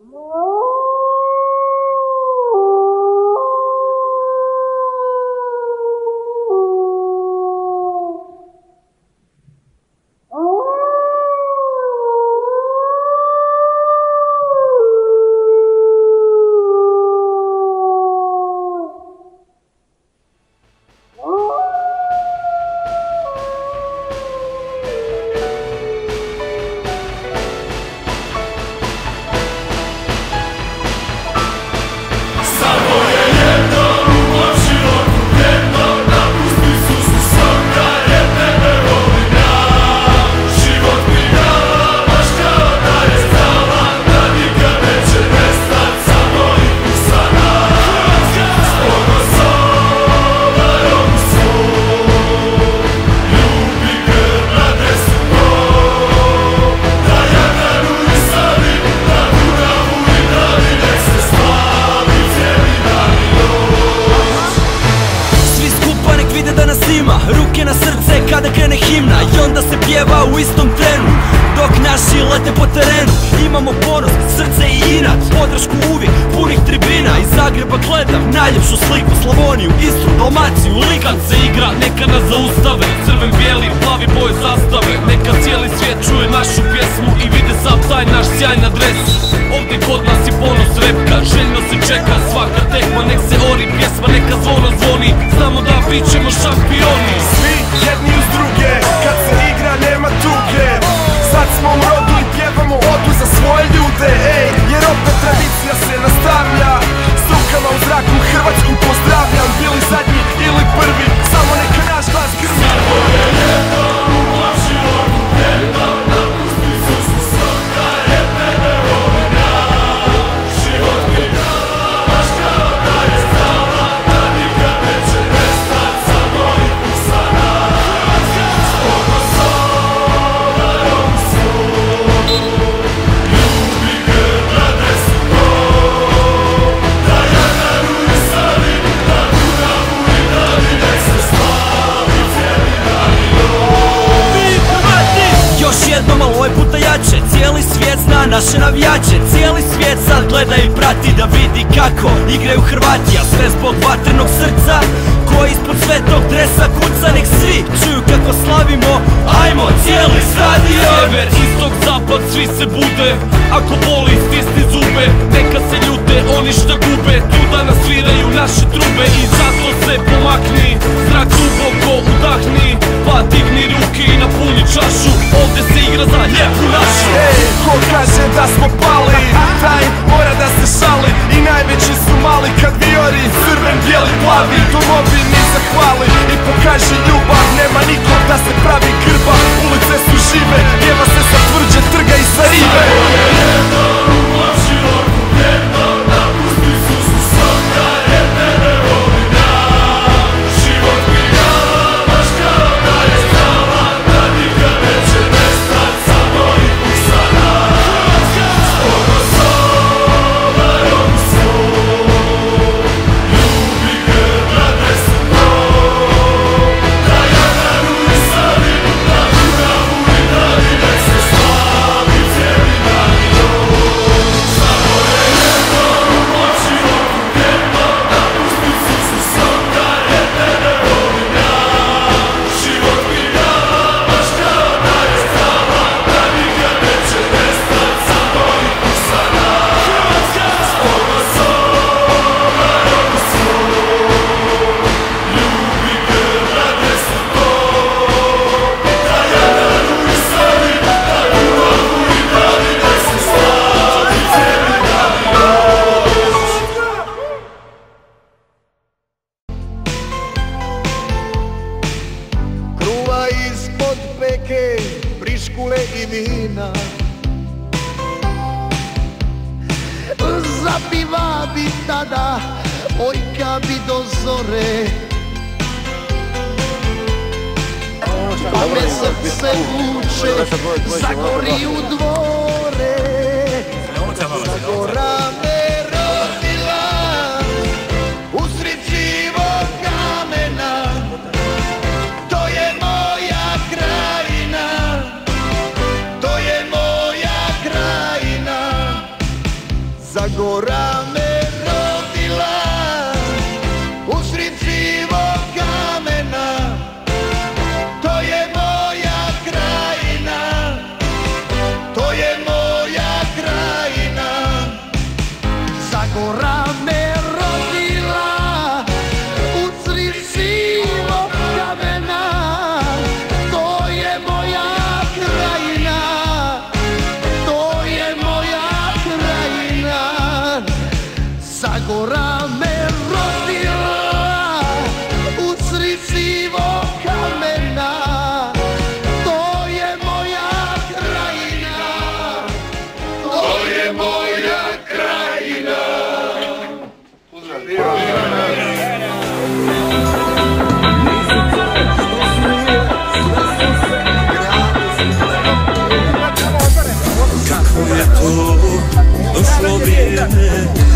Ruke na srce kada krene himna i onda se pjeva u istom trenu. Dok naši lete po terenu, imamo ponos, srce i inat, podršku uvijek, punih tribina. Iz Zagreba gledam najljepšu sliku, Slavoniju, Istru, Dalmaciju, Liku. Kad se igra, neka nas zaustave, crven, bijeli, plavi boje zastave. Neka cijeli svijet čuje našu pjesmu i vide sam taj naš sjajna dres. Ovdje kod nas je ponos repka, željno se čeka svaka tekma. Nek se ori pjesma, neka zvono zvoni, znamo da bit ćemo šampioni. Svi jedni uz druge, kad se igra nema tuge. Sad smo u rodu i pjevamo odu za svoje ljude, ej, jer opet tradicija se nastavlja. S rukama u zraku Hrvatsku pozdravljam, bili zadnji ili prvi, samo neka naš glas grmi. Ovaj puta jače, cijeli svijet zna naše navijače. Cijeli svijet sad gleda i prati da vidi kako igraju Hrvati. A sve zbog vatrenog srca koji ispod svetog dresa kuca. Nek svi čuju kako slavimo, ajmo cijeli stadion. Sjever, istok, zapad, svi se bude. Ako boli, stisni zube, neka se ljute oni šta gube. Tu danas sviraju naše trube i zato se pomakni, zrak duboko udahni, pa digni ruke i napuni čašu. Ovdje se igra za lijepu našu. Ej, ko kaže da smo pali, taj mora da se šali. I najveći su mali kad viori, crven, bijeli, plavi. Domovini zahvali i pokaži ljubav. Nema nikog da se pravi grba, ulice su žive, pjeva se sa tvrđe trga i sa rive. Briškule i vina, zapiva bi tada ojka bi do zore, pa me srce vuče, zagori u dvore. Zagora me rodila usred živog kamena, to je moja krajina, to je moja krajina. Zagora me rodila usred živog kamena. To je moja krajina, to je moja krajina. Zagora me rodila usred živog kamena. To je moja krajina, to je moja krajina. Zagora me rodila usred živog kamena. To je moja krajina, to je moja krajina. Kako je to došlo vrijeme